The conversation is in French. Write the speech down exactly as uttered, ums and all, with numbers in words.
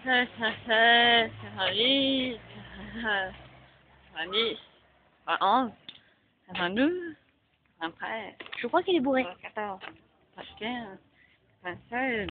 quatre-vingt-seize, quatre-vingt-dix, quatre-vingt-dix, quatre-vingt-onze, quatre-vingt-douze, quatre-vingt-treize, Je crois qu'il est bourré. quatre-vingt-quatorze, quatre-vingt-quinze, quatre-vingt-seize.